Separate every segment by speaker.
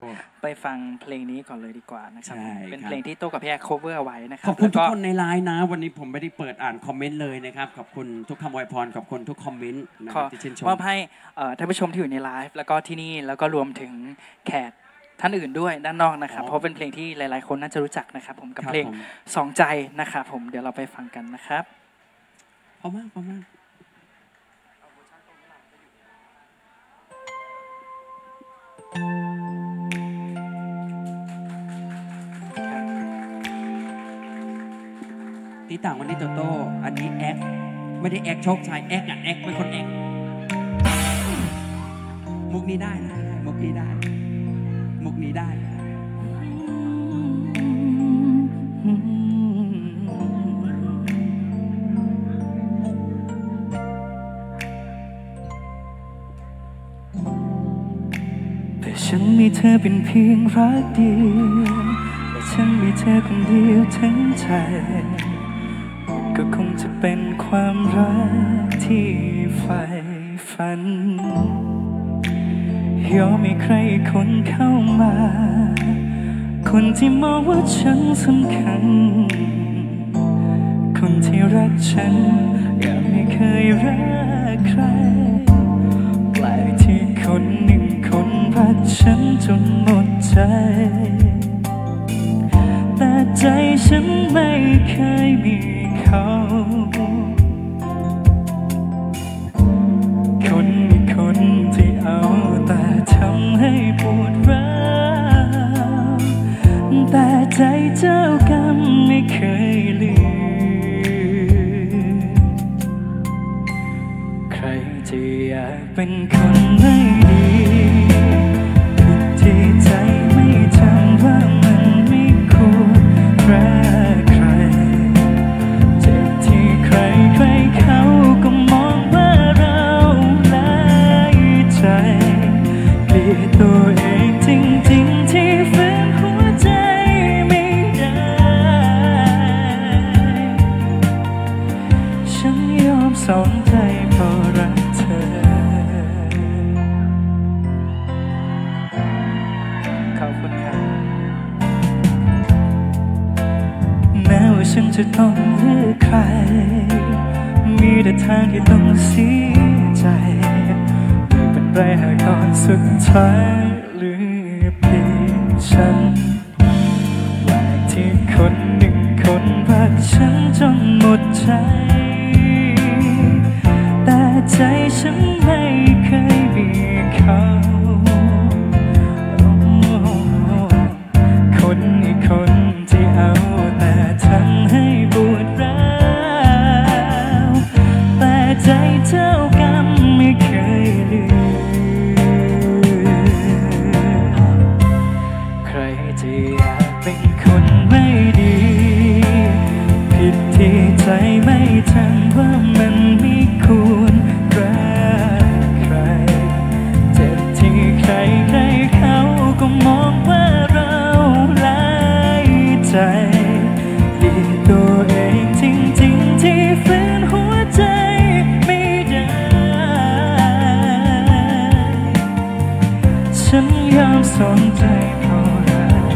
Speaker 1: ไปฟังเพลงนี้ก่อนเลยดีกว่านะครับเป็นเพลงที่โต้กับพี่แอร์ cover ไว้นะครับ
Speaker 2: ขอบคุณทุกคนในไลน์นะวันนี้ผมไม่ได้เปิดอ่านคอมเมนต์เลยนะครับขอบคุณทุกคำอวยพรขอบคุณทุกคอมเมนต์ที่ชื่นชม
Speaker 1: มอบให้ท่านผู้ชมที่อยู่ในไลฟ์แล้วก็ที่นี่แล้วก็รวมถึงแขกท่านอื่นด้วยด้านนอกนะครับเพราะเป็นเพลงที่หลายๆคนน่าจะรู้จักนะครับผมกับเพลงสองใจนะครับผมเดี๋ยวเราไปฟังกันนะครับ
Speaker 2: พอมากตีต่างวันนี้โตโต้อันนี้แอคไม่ได้แอคโชคชัยแอคอะแอคเป็นคนแอคมุกนี้ได้นะมุกนี้ได้มุกนี้ได้
Speaker 1: แต่ฉันมีเธอเป็นเพียงรักเดียวและฉันมีเธอคนเดียวทั้งใจก็คงจะเป็นความรักที่ใฝ่ฝันยอมให้ใครคนเข้ามาคนที่มองว่าฉันสำคัญคนที่รักฉันยังไม่เคยรักใครแปลกที่คนหนึ่งคนรักฉันจนหมดใจแต่ใจฉันไม่เคยมีเขาคนอีกคนที่เอาแต่ทำให้ปวดร้าวแต่ใจเจ้ากรรมไม่เคยลืมใครจะอยากเป็นคนไม่ดีผิดที่ใจไม่จำว่ามันไม่ควรรักใครเจ็บที่ใครเขาก็มองว่าเราหลายใจเกลียดตัวเองจริงๆที่ฝืนหัวใจไม่ได้ฉันยอมสองใจเพราะรักเธอขอบคุณครับแม้ว่าฉันจะต้องเลือกใครมีแต่ทางที่ต้องเสียใจไม่เป็นไรหากตอนสุดท้ายเหลือเพียงฉันแปลกที่คนหนึ่งคนรักฉันจนหมดใจแต่ใจฉันไม่เคยมีเขาคนอีกคนที่เอาแต่ทำให้ปวดร้าวแต่ใจเจ้ากรรมไม่เคยลืมใครจะอยากเป็นคนไม่ดีผิดที่ใจไม่จำว่ามันไม่ควรรักใครเจ็บที่ใครเขาก็มองว่าเราหลายใจดีตัวเองจริงๆที่ฝืนหัวใจไม่ได้ฉันยอมสองใจเพราะรัก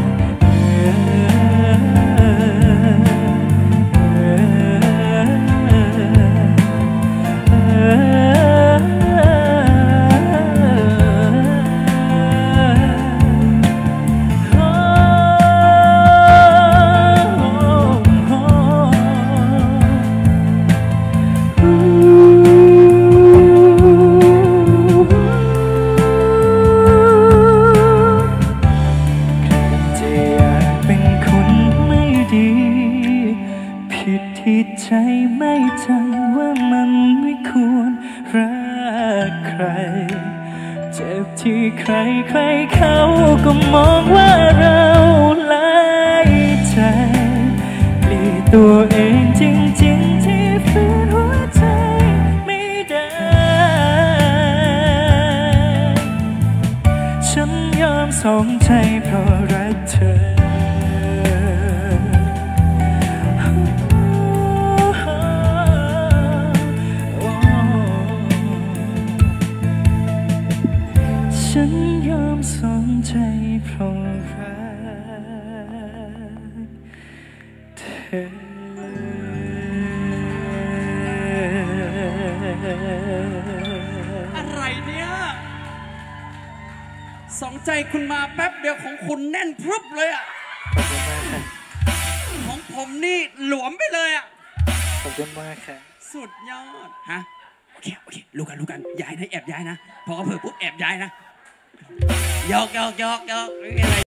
Speaker 1: ที่ใจไม่จำว่ามันไม่ควรรักใครเจ็บที่ใครเขาก็มองว่าเราหลายใจเกลียดตัวเองจริงๆที่ฝืนหัวใจไม่ได้ฉันยอมสองใจเพราะรักเธอฉันยอมสนใจเพงรักเธอ
Speaker 2: อะไรเนี่ยสองใจคุณมาแป๊บเดียวของคุณแน่นพรึบเลยอ่ะของผมนี่หลวมไปเลยอ่ะ
Speaker 1: ขอบคุณมากค่ะ
Speaker 2: สุดยอดฮะโอเครู้กันย้ายนะแอบย้ายนะพอเขาเผลอปุ๊บแอบย้ายนะยอกอะไร